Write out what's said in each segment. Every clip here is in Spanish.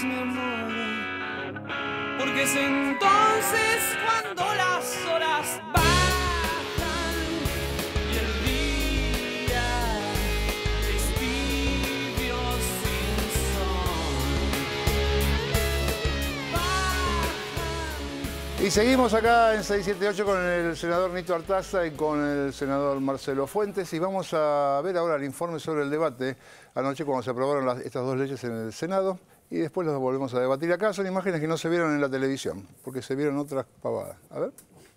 me muero, porque es entonces cuando las horas bajan y el día es tibio sin sol. Y seguimos acá en 678 con el senador Nito Artaza y con el senador Marcelo Fuentes, y vamos a ver ahora el informe sobre el debate anoche cuando se aprobaron estas dos leyes en el Senado, y después los volvemos a debatir acá. Son imágenes que no se vieron en la televisión, porque se vieron otras pavadas. A ver.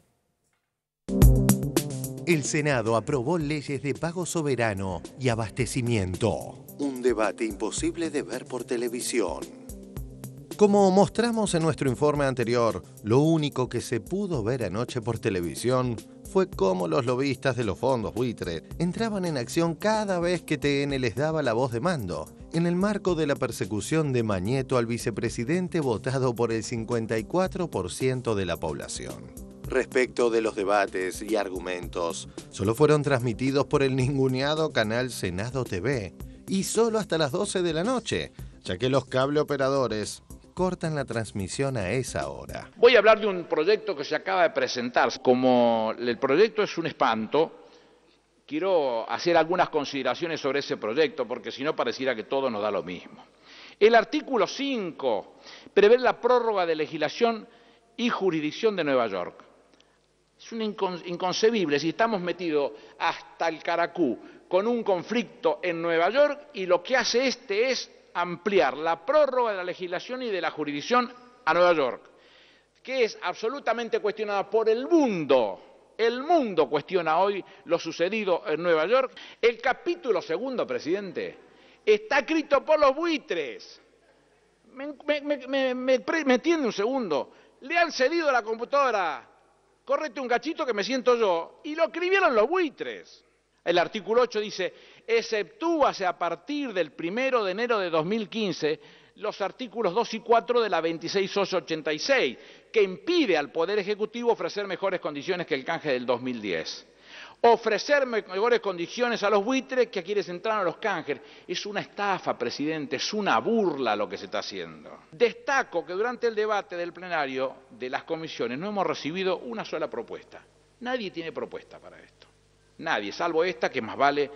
El Senado aprobó leyes de pago soberano y abastecimiento. Un debate imposible de ver por televisión. Como mostramos en nuestro informe anterior, lo único que se pudo ver anoche por televisión fue cómo los lobistas de los fondos buitre entraban en acción cada vez que TN les daba la voz de mando, en el marco de la persecución de Mañeto al vicepresidente votado por el 54% de la población. Respecto de los debates y argumentos, solo fueron transmitidos por el ninguneado canal Senado TV, y solo hasta las 12 de la noche, ya que los cable operadores cortan la transmisión a esa hora. Voy a hablar de un proyecto que se acaba de presentar. Como el proyecto es un espanto, quiero hacer algunas consideraciones sobre ese proyecto, porque si no pareciera que todo nos da lo mismo. El artículo 5 prevé la prórroga de legislación y jurisdicción de Nueva York. Es inconcebible si estamos metidos hasta el caracú con un conflicto en Nueva York, y lo que hace es ampliar la prórroga de la legislación y de la jurisdicción a Nueva York, que es absolutamente cuestionada por el mundo. El mundo cuestiona hoy lo sucedido en Nueva York. El capítulo segundo, presidente, está escrito por los buitres. Me entiende un segundo. Le han cedido la computadora. Correte un cachito que me siento yo. Y lo escribieron los buitres. El artículo 8 dice: exceptúase a partir del 1 de enero de 2015 los artículos 2 y 4 de la 26.886, que impide al Poder Ejecutivo ofrecer mejores condiciones que el canje del 2010. Ofrecer mejores condiciones a los buitres que a quienes entraron a los canjes. Es una estafa, presidente, es una burla lo que se está haciendo. Destaco que durante el debate del plenario de las comisiones no hemos recibido una sola propuesta. Nadie tiene propuesta para esto. Nadie, salvo esta, que más vale,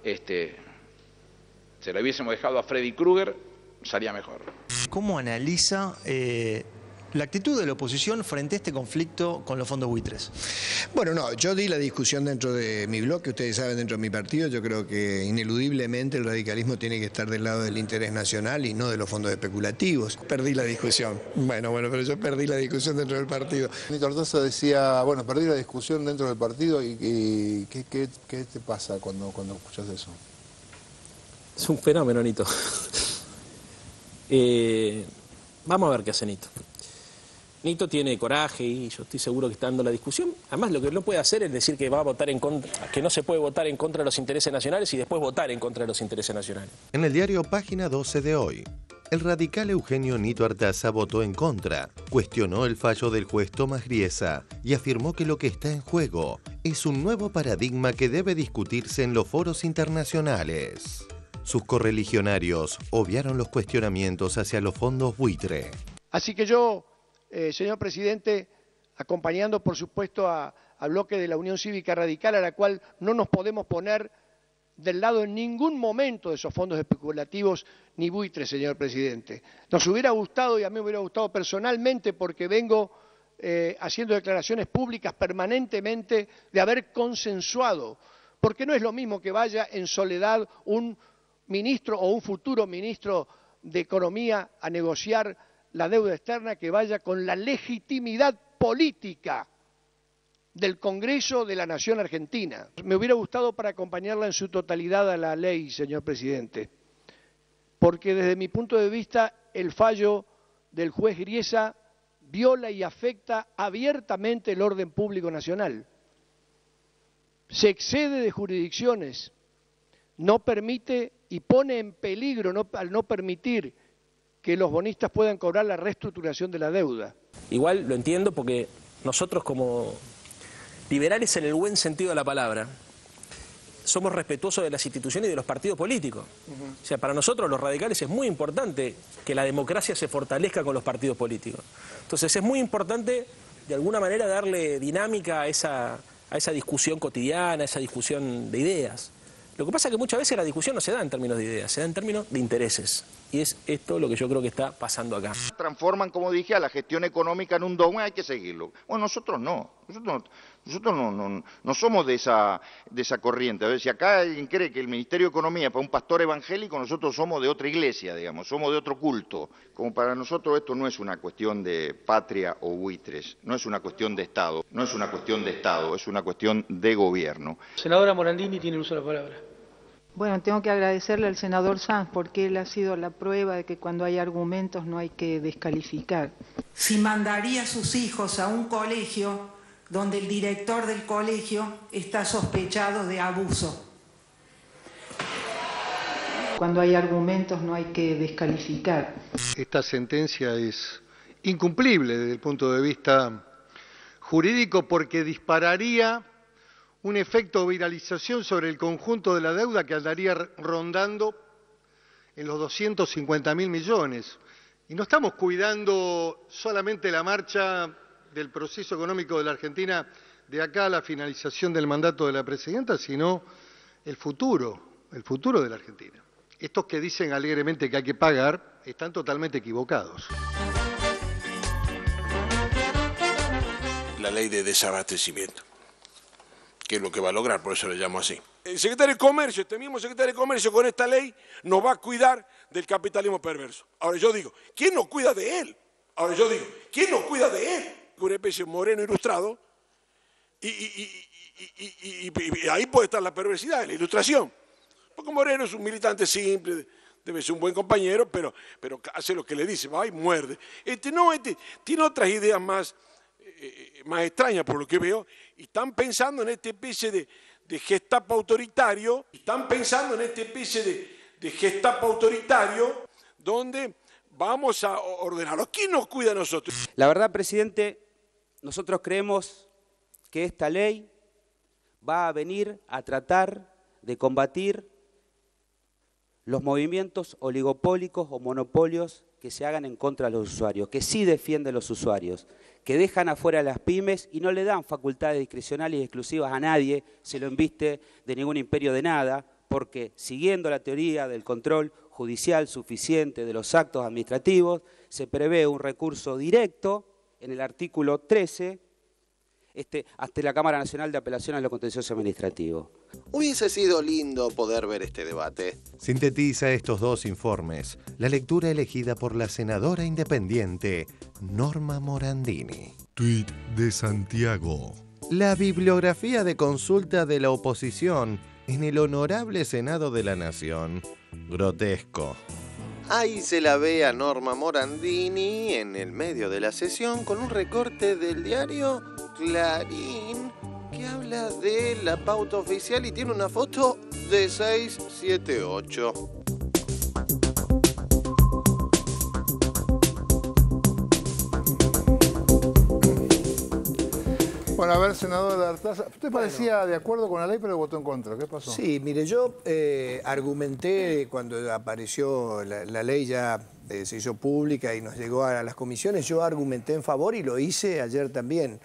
se la hubiésemos dejado a Freddy Krueger, salía mejor. ¿Cómo analiza la actitud de la oposición frente a este conflicto con los fondos buitres? Bueno, no, yo di la discusión dentro de mi bloque, ustedes saben, dentro de mi partido. Yo creo que ineludiblemente el radicalismo tiene que estar del lado del interés nacional y no de los fondos especulativos. Perdí la discusión. Bueno, pero yo perdí la discusión dentro del partido. Nito Artaza decía, bueno, perdí la discusión dentro del partido, y ¿qué te pasa cuando escuchas eso? Es un fenómeno, Nito. Vamos a ver qué hace Nito. Nito tiene coraje y yo estoy seguro que está dando la discusión. Además, lo que no puede hacer es decir que va a votar en contra, que no se puede votar en contra de los intereses nacionales y después votar en contra de los intereses nacionales. En el diario Página 12 de hoy, el radical Eugenio Nito Artaza votó en contra, cuestionó el fallo del juez Tomás Griesa y afirmó que lo que está en juego es un nuevo paradigma que debe discutirse en los foros internacionales. Sus correligionarios obviaron los cuestionamientos hacia los fondos buitre. Así que yo, señor presidente, acompañando por supuesto al bloque de la Unión Cívica Radical, a la cual no nos podemos poner del lado en ningún momento de esos fondos especulativos ni buitres, señor presidente. Nos hubiera gustado, y a mí me hubiera gustado personalmente, porque vengo haciendo declaraciones públicas permanentemente, de haber consensuado, porque no es lo mismo que vaya en soledad un ministro o un futuro ministro de Economía a negociar la deuda externa, que vaya con la legitimidad política del Congreso de la Nación Argentina. Me hubiera gustado para acompañarla en su totalidad a la ley, señor presidente, porque desde mi punto de vista el fallo del juez Griesa viola y afecta abiertamente el orden público nacional. Se excede de jurisdicciones, no permite y pone en peligro al no permitir que los bonistas puedan cobrar la reestructuración de la deuda. Igual lo entiendo, porque nosotros como liberales en el buen sentido de la palabra, somos respetuosos de las instituciones y de los partidos políticos. O sea, para nosotros los radicales es muy importante que la democracia se fortalezca con los partidos políticos. Entonces es muy importante, de alguna manera, darle dinámica a esa discusión cotidiana, a esa discusión de ideas. Lo que pasa es que muchas veces la discusión no se da en términos de ideas, se da en términos de intereses. Y es esto lo que yo creo que está pasando acá. Transforman, como dije, a la gestión económica en un dogma, hay que seguirlo. Bueno, nosotros no. Nosotros no somos de esa corriente. A ver, si acá alguien cree que el Ministerio de Economía es para un pastor evangélico, nosotros somos de otra iglesia, digamos, somos de otro culto. Como para nosotros esto no es una cuestión de patria o buitres, no es una cuestión de Estado, no es una cuestión de Estado, es una cuestión de gobierno. Senadora Morandini tiene el uso de la palabra. Bueno, tengo que agradecerle al senador Sanz porque él ha sido la prueba de que cuando hay argumentos no hay que descalificar. Si mandaría a sus hijos a un colegio donde el director del colegio está sospechado de abuso. Cuando hay argumentos no hay que descalificar. Esta sentencia es incumplible desde el punto de vista jurídico porque dispararía un efecto de viralización sobre el conjunto de la deuda que andaría rondando en los 250.000 millones. Y no estamos cuidando solamente la marcha del proceso económico de la Argentina de acá a la finalización del mandato de la presidenta, sino el futuro de la Argentina. Estos que dicen alegremente que hay que pagar están totalmente equivocados. La ley de desabastecimiento, que es lo que va a lograr, por eso le llamo así. El secretario de Comercio, este mismo secretario de Comercio, con esta ley nos va a cuidar del capitalismo perverso. Ahora yo digo, ¿quién nos cuida de él? Una especie de moreno ilustrado, y ahí puede estar la perversidad, en la ilustración. Porque Moreno es un militante simple, debe ser un buen compañero, pero hace lo que le dice, va y muerde. Este tiene otras ideas más extrañas por lo que veo, y están pensando en esta especie de Gestapo autoritario, donde vamos a ordenarlo. ¿Quién nos cuida a nosotros? La verdad, presidente, nosotros creemos que esta ley va a venir a tratar de combatir los movimientos oligopólicos o monopolios que se hagan en contra de los usuarios, que sí defienden los usuarios, que dejan afuera a las pymes y no le dan facultades discrecionales y exclusivas a nadie, se lo embiste de ningún imperio de nada, porque siguiendo la teoría del control judicial suficiente de los actos administrativos, se prevé un recurso directo en el artículo 13 ante la Cámara Nacional de Apelaciones a lo Contencioso Administrativo. Hubiese sido lindo poder ver este debate. Sintetiza estos dos informes la lectura elegida por la senadora independiente Norma Morandini. Tuit de Santiago. La bibliografía de consulta de la oposición en el Honorable Senado de la Nación. Grotesco. Ahí se la ve a Norma Morandini en el medio de la sesión con un recorte del diario Clarín que habla de la pauta oficial y tiene una foto de 678. Bueno, a ver, senador Artaza, usted parecía de acuerdo con la ley, pero votó en contra. ¿Qué pasó? Sí, mire, yo argumenté cuando apareció la ley, ya se hizo pública y nos llegó a las comisiones, yo argumenté en favor y lo hice ayer también.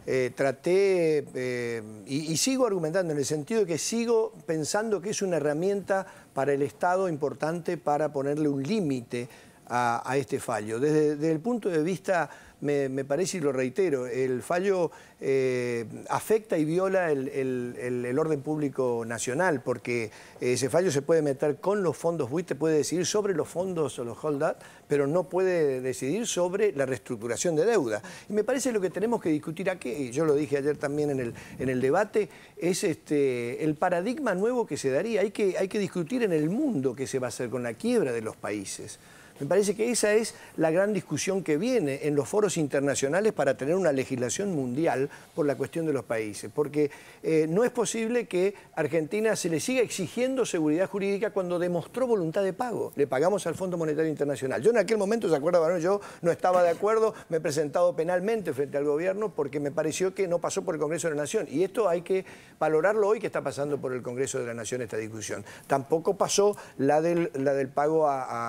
Traté y sigo argumentando en el sentido de que sigo pensando que es una herramienta para el Estado importante para ponerle un límite a este fallo. Desde el punto de vista, me parece, y lo reitero, el fallo afecta y viola el orden público nacional, porque ese fallo se puede meter con los fondos buitre, puede decidir sobre los fondos o los hold-up, pero no puede decidir sobre la reestructuración de deuda. Y me parece lo que tenemos que discutir aquí, y yo lo dije ayer también en el debate, es el paradigma nuevo que se daría. Hay que discutir en el mundo qué se va a hacer con la quiebra de los países. Me parece que esa es la gran discusión que viene en los foros internacionales para tener una legislación mundial por la cuestión de los países, porque no es posible que a Argentina se le siga exigiendo seguridad jurídica cuando demostró voluntad de pago. Le pagamos al Fondo Monetario Internacional. Yo en aquel momento, ¿se acuerda, Barón? Yo no estaba de acuerdo, me he presentado penalmente frente al gobierno porque me pareció que no pasó por el Congreso de la Nación. Y esto hay que valorarlo hoy, que está pasando por el Congreso de la Nación esta discusión. Tampoco pasó la del pago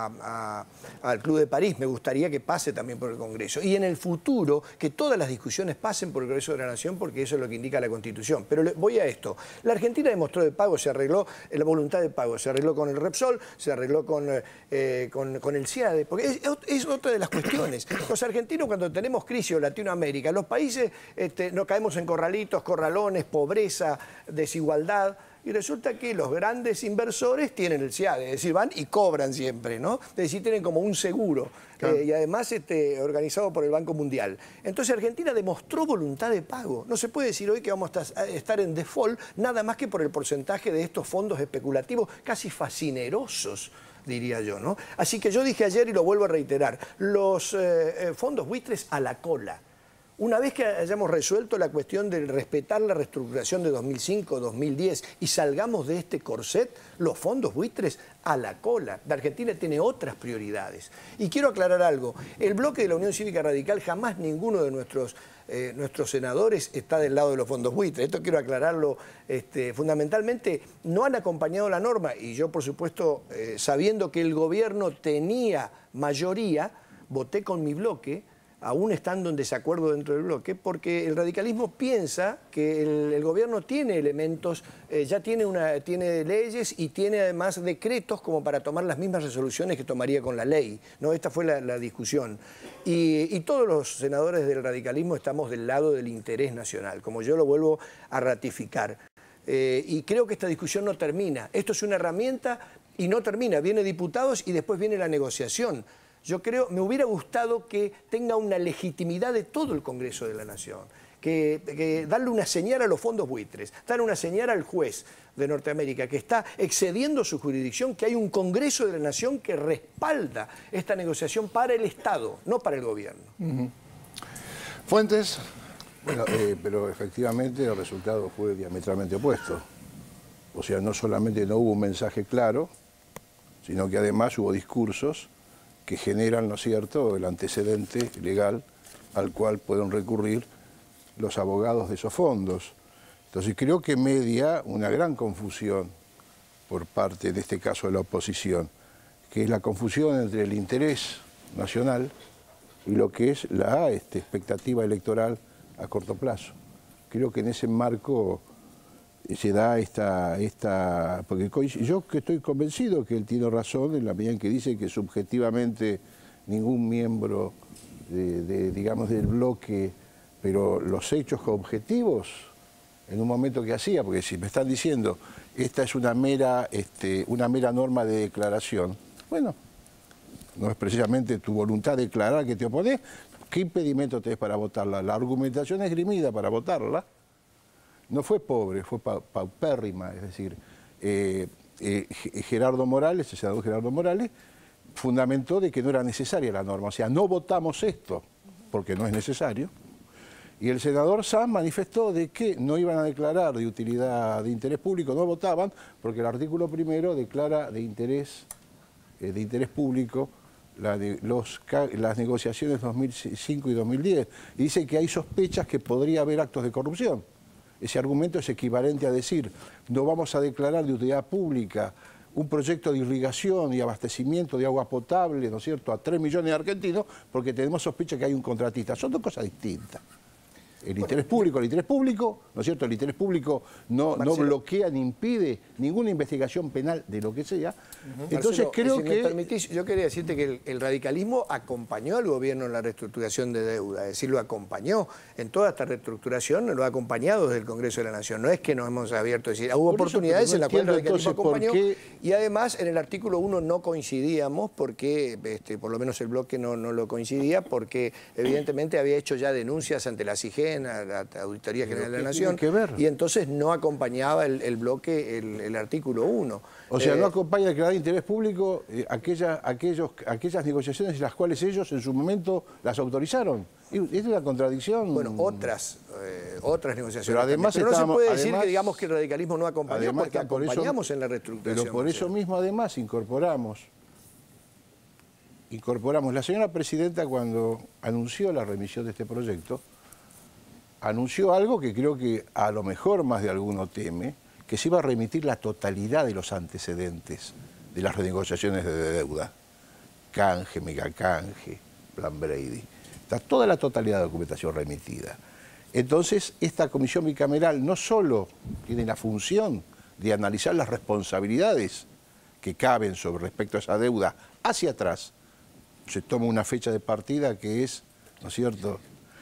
al Club de París. Me gustaría que pase también por el Congreso. Y en el futuro, que todas las discusiones pasen por el Congreso de la Nación, porque eso es lo que indica la Constitución. Pero voy a esto. La Argentina demostró de pago, se arregló la voluntad de pago, se arregló con el Repsol, se arregló con el CIADE, porque es otra de las cuestiones. Los argentinos, cuando tenemos crisis en Latinoamérica, los países nos caemos en corralitos, corralones, pobreza, desigualdad. Y resulta que los grandes inversores tienen el CIADE, es decir, van y cobran siempre, ¿no? Es decir, tienen como un seguro, claro. Y además organizado por el Banco Mundial. Entonces Argentina demostró voluntad de pago. No se puede decir hoy que vamos a estar en default nada más que por el porcentaje de estos fondos especulativos casi fascinerosos, diría yo, ¿no? Así que yo dije ayer y lo vuelvo a reiterar, los fondos buitres a la cola. Una vez que hayamos resuelto la cuestión de respetar la reestructuración de 2005-2010 y salgamos de este corset, los fondos buitres a la cola. La Argentina tiene otras prioridades. Y quiero aclarar algo. El bloque de la Unión Cívica Radical, jamás ninguno de nuestros senadores está del lado de los fondos buitres. Esto quiero aclararlo. Fundamentalmente no han acompañado la norma y yo, por supuesto, sabiendo que el gobierno tenía mayoría, voté con mi bloque, aún estando en desacuerdo dentro del bloque, porque el radicalismo piensa que el gobierno tiene elementos, ya tiene leyes y tiene además decretos como para tomar las mismas resoluciones que tomaría con la ley, ¿no? Esta fue la discusión. Y todos los senadores del radicalismo estamos del lado del interés nacional, como yo lo vuelvo a ratificar. Y creo que esta discusión no termina. Esto es una herramienta y no termina. Viene diputados y después viene la negociación. Yo creo, me hubiera gustado que tenga una legitimidad de todo el Congreso de la Nación, que darle una señal a los fondos buitres, darle una señal al juez de Norteamérica que está excediendo su jurisdicción, que hay un Congreso de la Nación que respalda esta negociación para el Estado, no para el gobierno. Fuentes, bueno, pero efectivamente el resultado fue diametralmente opuesto. O sea, no solamente no hubo un mensaje claro, sino que además hubo discursos que generan, ¿no es cierto?, el antecedente legal al cual pueden recurrir los abogados de esos fondos. Entonces creo que media una gran confusión por parte, en este caso, de la oposición, que es la confusión entre el interés nacional y lo que es la expectativa electoral a corto plazo. Creo que en ese marco se da porque yo que estoy convencido que él tiene razón en la medida en que dice que subjetivamente ningún miembro digamos, del bloque, pero los hechos objetivos, en un momento que hacía, porque si me están diciendo esta es una mera norma de declaración, bueno, no es precisamente tu voluntad de declarar que te opones, ¿qué impedimento tenés para votarla? La argumentación esgrimida para votarla no fue pobre, fue paupérrima, es decir, Gerardo Morales, el senador Gerardo Morales, fundamentó de que no era necesaria la norma, o sea, no votamos esto porque no es necesario, y el senador Sanz manifestó de que no iban a declarar de utilidad de interés público, no votaban, porque el artículo primero declara de interés público las negociaciones 2005 y 2010, y dice que hay sospechas que podría haber actos de corrupción. Ese argumento es equivalente a decir, no vamos a declarar de utilidad pública un proyecto de irrigación y abastecimiento de agua potable, ¿no es cierto?, a 3 millones de argentinos, porque tenemos sospecha que hay un contratista. Son dos cosas distintas. El interés público, ¿no es cierto? El interés público no bloquea ni impide ninguna investigación penal de lo que sea. Entonces Marcelo, creo si que... me permitís, yo quería decirte que el radicalismo acompañó al gobierno en la reestructuración de deuda, es decir, lo acompañó en toda esta reestructuración, lo ha acompañado desde el Congreso de la Nación. No es que nos hemos abierto, es decir, hubo oportunidades en las cuales el radicalismo acompañó y además en el artículo 1 no coincidíamos porque, por lo menos el bloque no lo coincidía, porque evidentemente había hecho ya denuncias ante la CIGEN, CEN, a la Auditoría General de la Nación, que ver? y entonces no acompañaba el bloque, el artículo 1. O sea, no acompaña a declarar de interés público aquellas negociaciones en las cuales ellos en su momento las autorizaron. Es una contradicción. Bueno, otras negociaciones. Pero además no se puede decir que digamos que el radicalismo no acompañó, porque acompañamos en la reestructuración. Pero por eso mismo además incorporamos. La señora presidenta, cuando anunció la remisión de este proyecto, anunció algo que creo que a lo mejor más de alguno teme, que se iba a remitir la totalidad de los antecedentes de las renegociaciones de deuda. Canje, megacanje, plan Brady. Está toda la totalidad de la documentación remitida. Entonces, esta comisión bicameral no solo tiene la función de analizar las responsabilidades que caben sobre respecto a esa deuda hacia atrás, se toma una fecha de partida que es, ¿no es cierto?,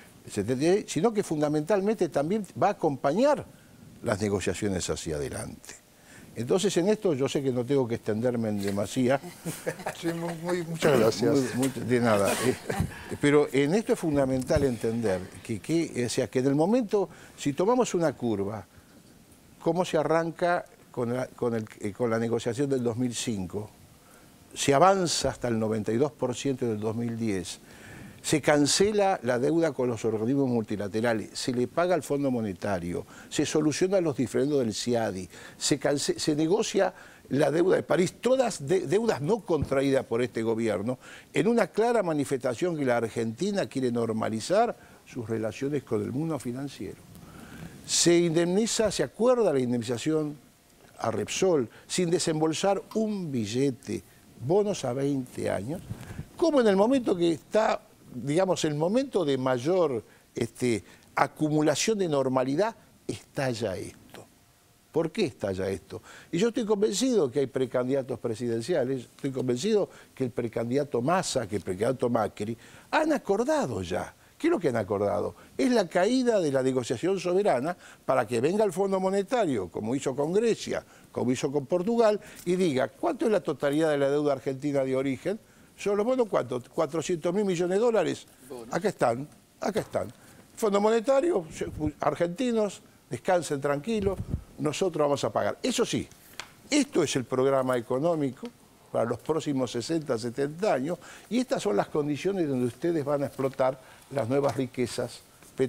sino que fundamentalmente también va a acompañar las negociaciones hacia adelante. Entonces, en esto yo sé que no tengo que extenderme en demasía. Sí, muchas gracias. De nada. Pero en esto es fundamental entender o sea, que en el momento, si tomamos una curva, cómo se arranca con la negociación del 2005, se avanza hasta el 92% del 2010, se cancela la deuda con los organismos multilaterales, se le paga al Fondo Monetario, se solucionan los diferendos del CIADI, se negocia la deuda de París, todas deudas no contraídas por este gobierno, en una clara manifestación que la Argentina quiere normalizar sus relaciones con el mundo financiero. Se indemniza, se acuerda la indemnización a Repsol sin desembolsar un billete, bonos a 20 años, como en el momento que está, digamos, el momento de mayor acumulación de normalidad, estalla esto. ¿Por qué estalla esto? Y yo estoy convencido que hay precandidatos presidenciales, estoy convencido que el precandidato Massa, que el precandidato Macri, han acordado ya. ¿Qué es lo que han acordado? Es la caída de la negociación soberana para que venga el Fondo Monetario, como hizo con Grecia, como hizo con Portugal, y diga, ¿cuánto es la totalidad de la deuda argentina de origen? Son los bonos, ¿cuánto? 400.000 millones de dólares. Acá están, acá están. Fondo Monetario, argentinos, descansen tranquilos, nosotros vamos a pagar. Eso sí, esto es el programa económico para los próximos 60, 70 años, y estas son las condiciones donde ustedes van a explotar las nuevas riquezas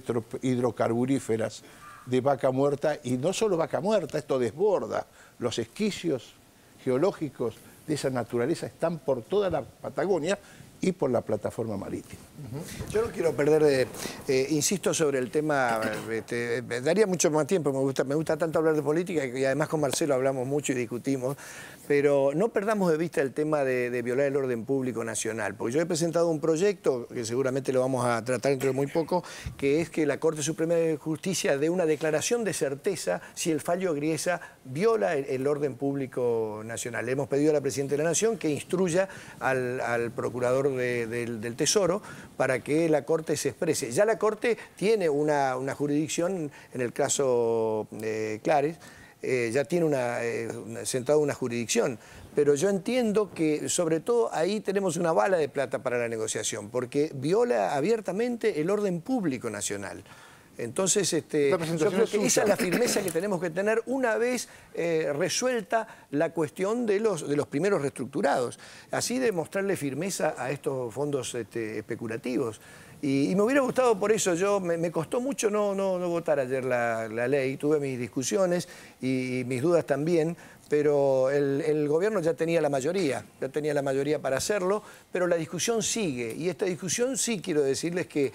hidrocarburíferas de Vaca Muerta, y no solo Vaca Muerta, esto desborda. Los esquicios geológicos de esa naturaleza están por toda la Patagonia y por la plataforma marítima. Yo no quiero perder, insisto sobre el tema, me daría mucho más tiempo, me gusta tanto hablar de política y además con Marcelo hablamos mucho y discutimos, pero no perdamos de vista el tema de violar el orden público nacional, porque yo he presentado un proyecto, que seguramente lo vamos a tratar dentro de muy poco, que es que la Corte Suprema de Justicia dé una declaración de certeza si el fallo Griesa viola el orden público nacional. Le hemos pedido a la Presidenta de la Nación que instruya al Procurador del Tesoro para que la Corte se exprese. Ya la Corte tiene una jurisdicción, en el caso Clares, ya tiene sentada una jurisdicción, pero yo entiendo que sobre todo ahí tenemos una bala de plata para la negociación, porque viola abiertamente el orden público nacional. Entonces, yo creo que esa es la firmeza que tenemos que tener una vez resuelta la cuestión de los primeros reestructurados. Así de mostrarle firmeza a estos fondos especulativos. Y me hubiera gustado por eso, me costó mucho no votar ayer la ley, tuve mis discusiones y mis dudas también, pero el gobierno ya tenía la mayoría para hacerlo, pero la discusión sigue, y esta discusión sí quiero decirles que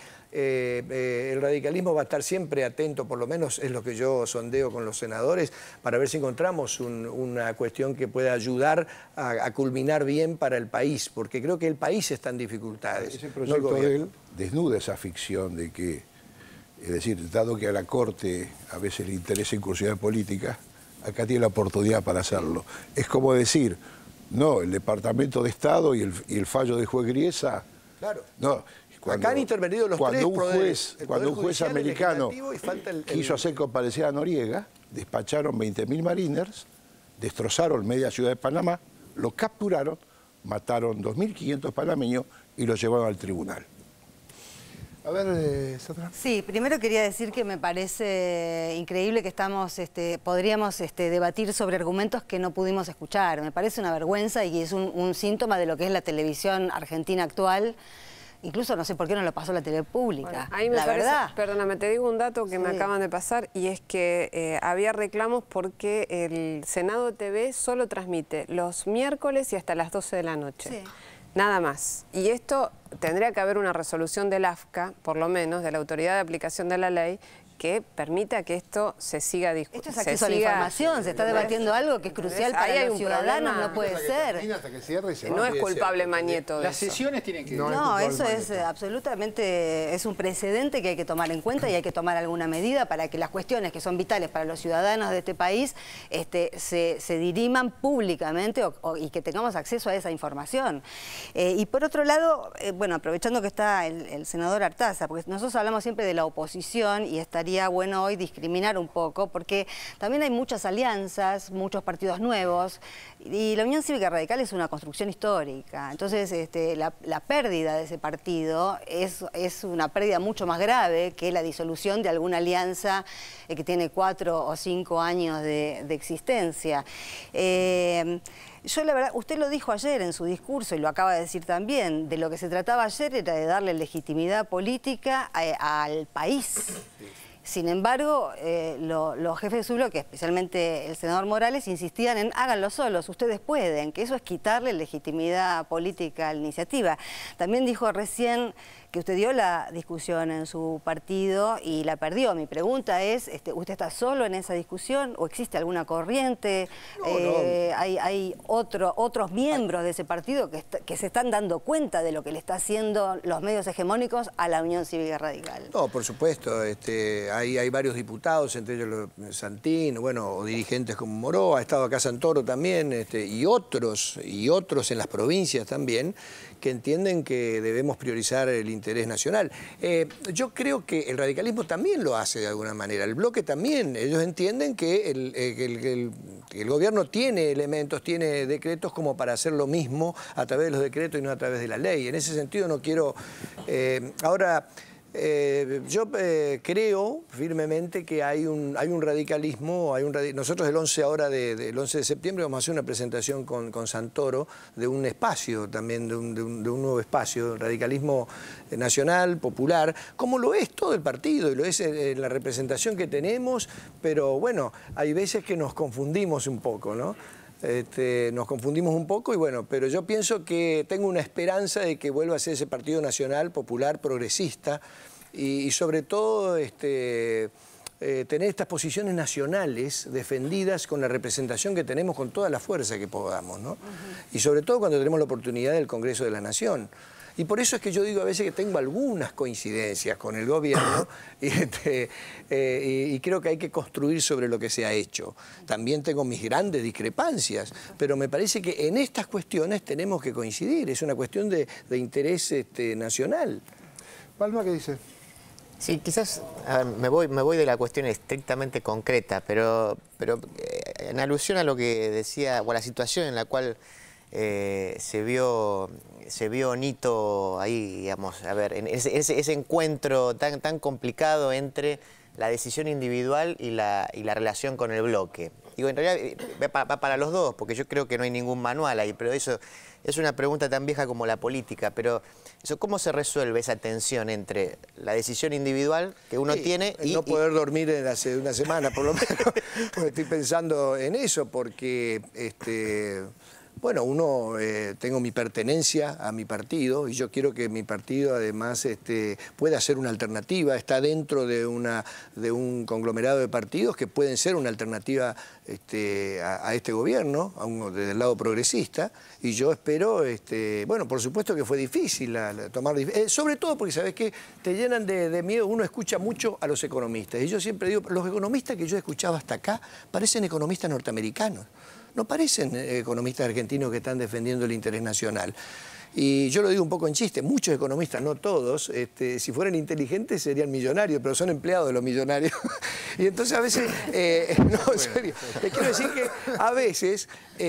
el radicalismo va a estar siempre atento, por lo menos es lo que yo sondeo con los senadores, para ver si encontramos una cuestión que pueda ayudar a culminar bien para el país, porque creo que el país está en dificultades. Ese proyecto de él desnuda esa ficción de que, es decir, dado que a la Corte a veces le interesa incursionar política, acá tiene la oportunidad para hacerlo. Es como decir, no, el Departamento de Estado y el fallo del juez Griesa. Claro. No, acá han intervenido los tres poderes. Cuando un juez americano quiso hacer comparecer a Noriega, despacharon 20.000 mariners, destrozaron media ciudad de Panamá, lo capturaron, mataron 2.500 panameños y lo llevaron al tribunal. A ver, Sandra. Sí, primero quería decir que me parece increíble que podríamos debatir sobre argumentos que no pudimos escuchar. Me parece una vergüenza y es un síntoma de lo que es la televisión argentina actual. Incluso no sé por qué no lo pasó la tele pública. Bueno, ahí me parece, perdóname, te digo un dato que me acaban de pasar y es que había reclamos porque el Senado TV solo transmite los miércoles y hasta las 12 de la noche. Sí. Nada más. Y esto tendría que haber una resolución del AFCA, por lo menos, de la Autoridad de Aplicación de la Ley, que permita que esto se siga discutiendo. Esto es acceso a la información, se está debatiendo algo que es crucial para los ciudadanos, no puede ser. No es culpable Mañeto de Las sesiones tienen que... No, eso es absolutamente, es un precedente que hay que tomar en cuenta y hay que tomar alguna medida para que las cuestiones que son vitales para los ciudadanos de este país se diriman públicamente y que tengamos acceso a esa información. Y por otro lado, bueno, aprovechando que está el senador Artaza, porque nosotros hablamos siempre de la oposición y estaría bueno hoy discriminar un poco, porque también hay muchas alianzas, muchos partidos nuevos, y la Unión Cívica Radical es una construcción histórica. Entonces, la pérdida de ese partido es una pérdida mucho más grave que la disolución de alguna alianza que tiene 4 o 5 años de existencia. Yo, la verdad, usted lo dijo ayer en su discurso y lo acaba de decir también, de lo que se trataba ayer era de darle legitimidad política al país. Sin embargo, los jefes de su bloque, especialmente el senador Morales, insistían en háganlo solos, ustedes pueden, que eso es quitarle legitimidad política a la iniciativa. También dijo recién que usted dio la discusión en su partido y la perdió. Mi pregunta es, ¿usted está solo en esa discusión o existe alguna corriente? No. ¿Hay otros miembros de ese partido que se están dando cuenta de lo que le está haciendo los medios hegemónicos a la Unión Cívica Radical? No, por supuesto. Hay varios diputados, entre ellos Santín, bueno, o dirigentes como Moró, ha estado acá Santoro también, y otros en las provincias también, que entienden que debemos priorizar el interés nacional. Yo creo que el radicalismo también lo hace de alguna manera, el bloque también. Ellos entienden que el gobierno tiene elementos, tiene decretos como para hacer lo mismo a través de los decretos y no a través de la ley. En ese sentido no quiero... yo creo firmemente que hay un radicalismo, nosotros el 11 el 11 de septiembre vamos a hacer una presentación con Santoro de un espacio también, de un nuevo espacio, radicalismo nacional, popular, como lo es todo el partido y lo es la representación que tenemos, pero bueno, hay veces que nos confundimos un poco, ¿no? Nos confundimos un poco y bueno, pero yo pienso que tengo una esperanza de que vuelva a ser ese partido nacional, popular, progresista y sobre todo tener estas posiciones nacionales defendidas con la representación que tenemos, con toda la fuerza que podamos, ¿no? Y sobre todo cuando tenemos la oportunidad del Congreso de la Nación. Y por eso es que yo digo a veces que tengo algunas coincidencias con el gobierno y creo que hay que construir sobre lo que se ha hecho. También tengo mis grandes discrepancias, pero me parece que en estas cuestiones tenemos que coincidir. Es una cuestión de interés nacional. Palma, ¿qué dice? Sí, quizás me voy de la cuestión estrictamente concreta, pero en alusión a lo que decía, o a la situación en la cual se vio Nito ahí, digamos, a ver, en ese encuentro tan complicado entre la decisión individual y la relación con el bloque. Digo, en realidad va para los dos, porque yo creo que no hay ningún manual ahí, pero eso es una pregunta tan vieja como la política, pero eso, ¿cómo se resuelve esa tensión entre la decisión individual que uno tiene y... No poder dormir hace una semana, por lo menos, porque estoy pensando en eso, porque... Bueno, tengo mi pertenencia a mi partido y yo quiero que mi partido además pueda ser una alternativa, está dentro de un conglomerado de partidos que pueden ser una alternativa a este gobierno, desde el lado progresista, y yo espero, bueno, por supuesto que fue difícil tomar, sobre todo porque, ¿sabes qué? Te llenan de miedo, uno escucha mucho a los economistas, y yo siempre digo, los economistas que yo he escuchado hasta acá parecen economistas norteamericanos. No parecen economistas argentinos que están defendiendo el interés nacional. Y yo lo digo un poco en chiste, muchos economistas, no todos, si fueran inteligentes serían millonarios, pero son empleados de los millonarios. Y entonces a veces, no, en serio, les quiero decir que a veces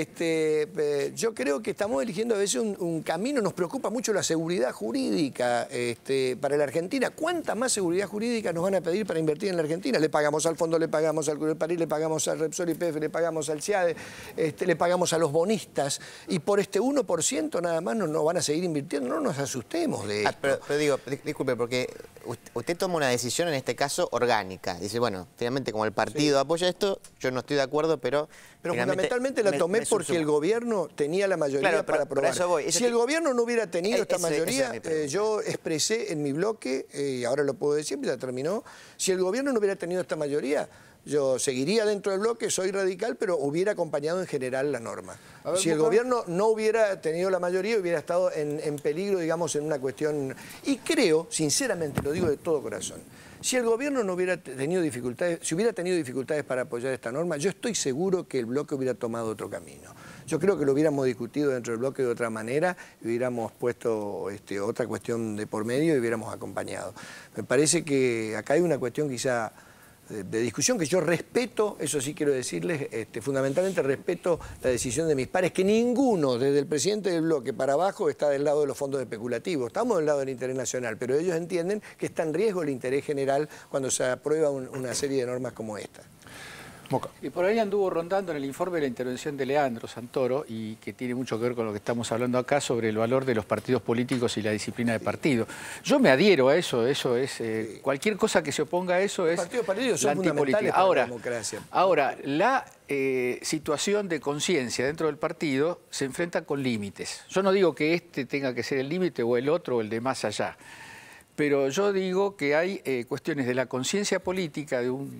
yo creo que estamos eligiendo a veces un camino, nos preocupa mucho la seguridad jurídica para la Argentina. ¿Cuánta más seguridad jurídica nos van a pedir para invertir en la Argentina? Le pagamos al fondo, le pagamos al Club de París, le pagamos al Repsol YPF, le pagamos al CIADE, le pagamos a los bonistas, y por 1% nada más no van a seguir invirtiendo. No nos asustemos de esto. Pero digo, disculpe, porque usted toma una decisión en este caso orgánica. Dice, bueno, finalmente como el partido apoya esto, yo no estoy de acuerdo, pero fundamentalmente la tomé porque el gobierno tenía la mayoría para aprobar. Si el gobierno no hubiera tenido esta mayoría, yo expresé en mi bloque, y ahora lo puedo decir, ya terminó, si el gobierno no hubiera tenido esta mayoría, yo seguiría dentro del bloque, soy radical, pero hubiera acompañado en general la norma. Si el gobierno no hubiera tenido la mayoría, hubiera estado en peligro, digamos, en una cuestión... Y creo, sinceramente, lo digo de todo corazón, si el gobierno no hubiera tenido dificultades, si hubiera tenido dificultades para apoyar esta norma, yo estoy seguro que el bloque hubiera tomado otro camino. Yo creo que lo hubiéramos discutido dentro del bloque de otra manera, hubiéramos puesto otra cuestión de por medio y hubiéramos acompañado. Me parece que acá hay una cuestión quizá de discusión que yo respeto, eso sí quiero decirles, fundamentalmente respeto la decisión de mis pares, que ninguno, desde el presidente del bloque para abajo, está del lado de los fondos especulativos. Estamos del lado del interés nacional, pero ellos entienden que está en riesgo el interés general cuando se aprueba una serie de normas como esta. Moca. Y por ahí anduvo rondando en el informe la intervención de Leandro Santoro, y que tiene mucho que ver con lo que estamos hablando acá sobre el valor de los partidos políticos y la disciplina de partido. Yo me adhiero a eso, es cualquier cosa que se oponga a eso es la antipolítica. Ahora, la democracia. Ahora, la situación de conciencia dentro del partido se enfrenta con límites. Yo no digo que este tenga que ser el límite o el otro o el de más allá. Pero yo digo que hay cuestiones de la conciencia política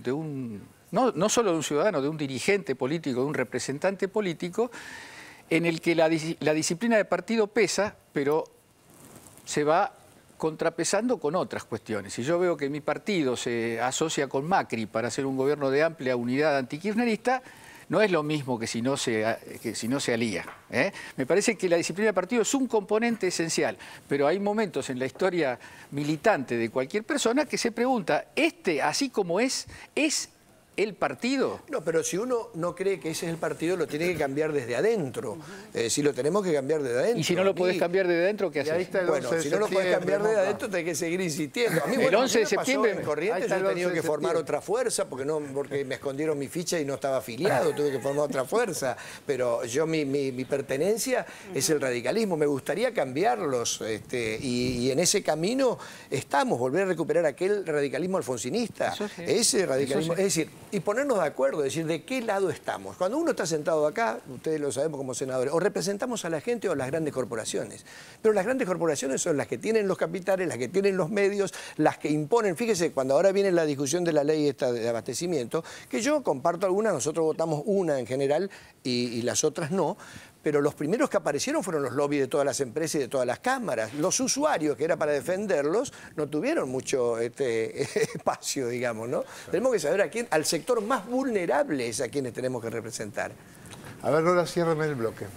no solo de un ciudadano, de un dirigente político, de un representante político, en el que la disciplina de partido pesa, pero se va contrapesando con otras cuestiones. Si yo veo que mi partido se asocia con Macri para hacer un gobierno de amplia unidad antikirchnerista, no es lo mismo que si no se alía. Me parece que la disciplina de partido es un componente esencial, pero hay momentos en la historia militante de cualquier persona que se pregunta, así como es el partido. No, pero si uno no cree que ese es el partido, lo tiene que cambiar desde adentro. Si lo tenemos que cambiar desde adentro. Y si no lo podés cambiar desde adentro, ¿qué haces? Bueno, si no lo podés cambiar desde adentro, tenés que seguir insistiendo. A mí, el 11 de septiembre en Corrientes yo he tenido que formar otra fuerza, porque me escondieron mi ficha y no estaba afiliado, tuve que formar otra fuerza. Pero yo, mi pertenencia es el radicalismo. Me gustaría cambiarlos, y en ese camino estamos, volver a recuperar aquel radicalismo alfonsinista. Ese radicalismo, es decir, y ponernos de acuerdo, decir de qué lado estamos. Cuando uno está sentado acá, ustedes lo sabemos como senadores, o representamos a la gente o a las grandes corporaciones. Pero las grandes corporaciones son las que tienen los capitales, las que tienen los medios, las que imponen. Fíjese, cuando ahora viene la discusión de la ley esta de abastecimiento, que yo comparto algunas, nosotros votamos una en general y las otras no, pero los primeros que aparecieron fueron los lobbies de todas las empresas y de todas las cámaras. Los usuarios, que era para defenderlos, no tuvieron mucho espacio, digamos, ¿no? Tenemos que saber al sector más vulnerable es a quienes tenemos que representar. A ver, Lola, ciérrame el bloque.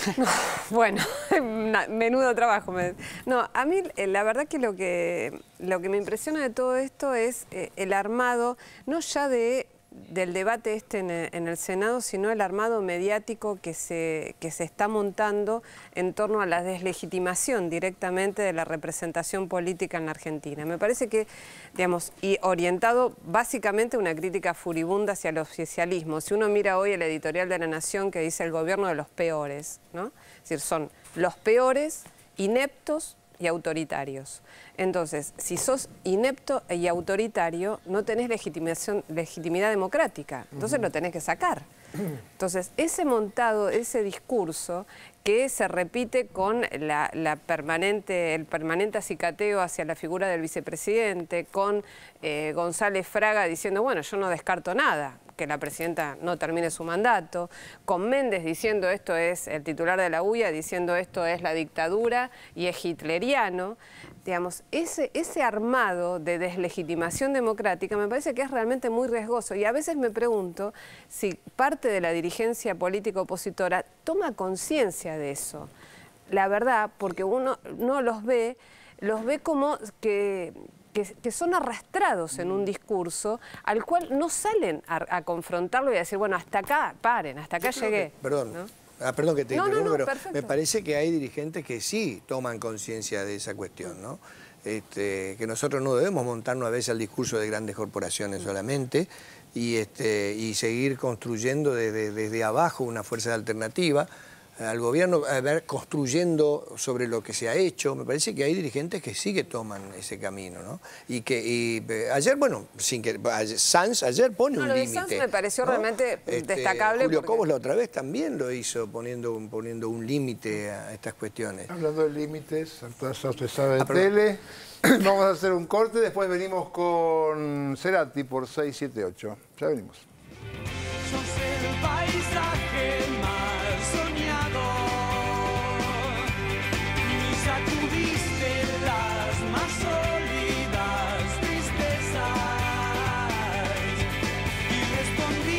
Bueno, menudo trabajo. No, a mí la verdad que lo que me impresiona de todo esto es el armado, no ya del debate en el Senado, sino el armado mediático que se está montando en torno a la deslegitimación directamente de la representación política en la Argentina. Me parece que, digamos, y orientado básicamente a una crítica furibunda hacia el oficialismo. Si uno mira hoy el editorial de La Nación que dice el gobierno de los peores, ¿no? Es decir, son los peores, ineptos y autoritarios. Entonces, si sos inepto y autoritario, no tenés legitimidad democrática, entonces lo tenés que sacar. Entonces, ese montado, ese discurso que se repite con el permanente acicateo hacia la figura del vicepresidente, con González Fraga diciendo, bueno, yo no descarto nada, que la presidenta no termine su mandato, con Méndez diciendo esto es el titular de la UIA, diciendo esto es la dictadura y es hitleriano. Digamos, ese armado de deslegitimación democrática me parece que es realmente muy riesgoso, y a veces me pregunto si parte de la dirigencia política opositora toma conciencia de eso. la verdad, porque uno no los ve como que son arrastrados en un discurso al cual no salen a confrontarlo y a decir, bueno, hasta acá, paren, hasta acá llegué. Perdón. ¿No? Perdón que te interrumpa, pero perfecto. me parece que hay dirigentes que sí toman conciencia de esa cuestión, ¿no? Que nosotros no debemos montarnos a veces al discurso de grandes corporaciones solamente y seguir construyendo desde abajo una fuerza alternativa al gobierno, a ver, construyendo sobre lo que se ha hecho. Me parece que hay dirigentes que sí que toman ese camino, ¿no? Y ayer, bueno, Sanz ayer pone un límite. Sanz me pareció realmente destacable. Julio Cobos la otra vez también lo hizo poniendo un límite a estas cuestiones. Hablando de límites, usted sabe de tele. Vamos a hacer un corte, después venimos con Cerati por 678. Ya venimos. Sos el paisaje.